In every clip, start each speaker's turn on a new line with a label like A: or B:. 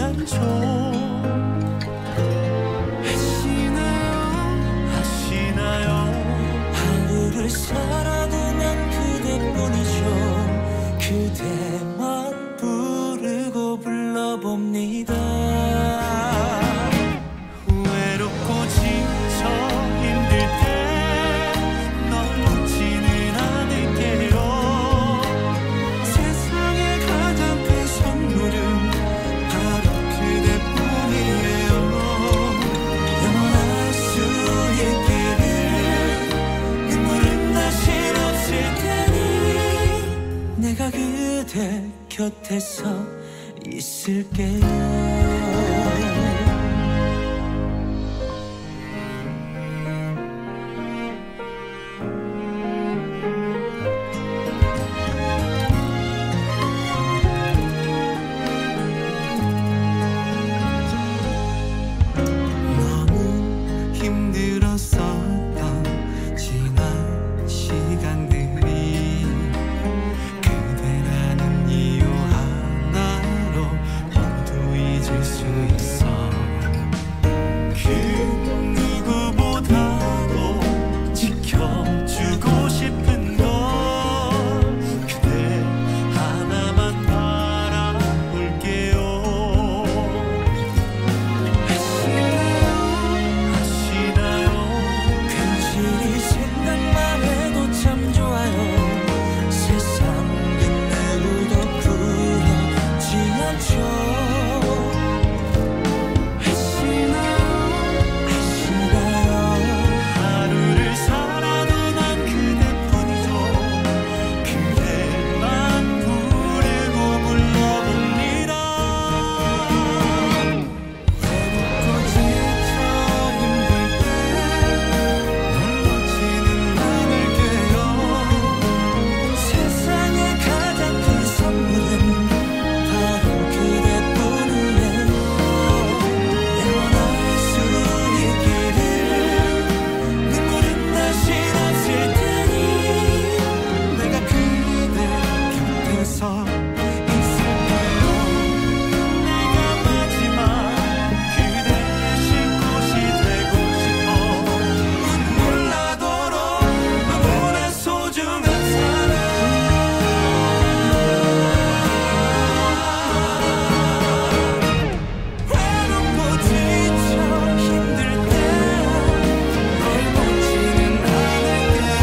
A: 않죠. 아시나요? 하루를 살아도 난 그대뿐이죠. 그대만 부르고 불러봅니다. 외롭고 지쳐 힘들 때 널 놓지는 않을게요. 세상에 가장 큰 선물은 바로 그대뿐이에요. 영원할 수 있기를. 눈물은 다신 없을 테니 내가 그대 곁에서 있을게요. 너무 힘들었었던 지난 시간들이 그대라는 이유 하나로 모두 잊을 수 있어. 그 누구보다도 지켜주고 싶은 건 그대 하나만 바라볼게요. 아시나요? 괜시리 생각만 해도 참 좋아요. 세상 그 누구도 부럽지 않죠. 아시나요? 하루를 살아도 난 그대뿐이죠. 그대만 부르고 불러봅니다. 외롭고 지쳐 힘들 때 널 놓지는 않을게요. 세상에 가장 큰 선물은 바로 그대뿐이에요. 영원할 수 있기를. 눈물은 다신 없을 테니 내가 그대 곁에서 있을게요. 내가 마지막 그대 쉴곳이 되고 싶어. 눈물 나도록 너무나 소중한 사람. 외롭고 지쳐 힘들 때 널 놓지는 않을게요.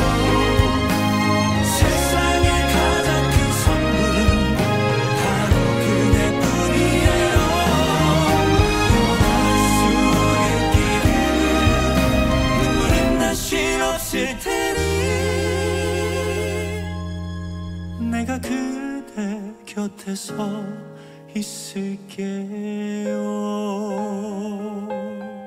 A: 세상에 가장 큰 선물은 바로 그대뿐이에요. 영원할 수 있기를. 눈물은 다신 없을 테니 내가 그대 곁에서 있을게요.